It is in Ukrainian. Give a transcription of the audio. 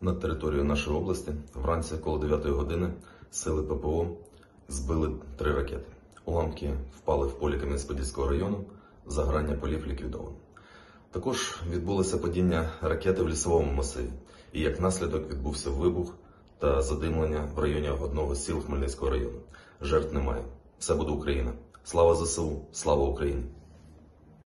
Над територією нашої області вранці коло 9 години сили ППО збили 3 ракети. Уламки впали в полі Кам'янець-Подільського району, загорання полів ліквідовано. Також відбулося падіння ракети в лісовому масиві, і як наслідок відбувся вибух та задимлення в районі одного з сіл Хмельницького району. Жертв немає. Все буде Україна. Слава ЗСУ! Слава Україні!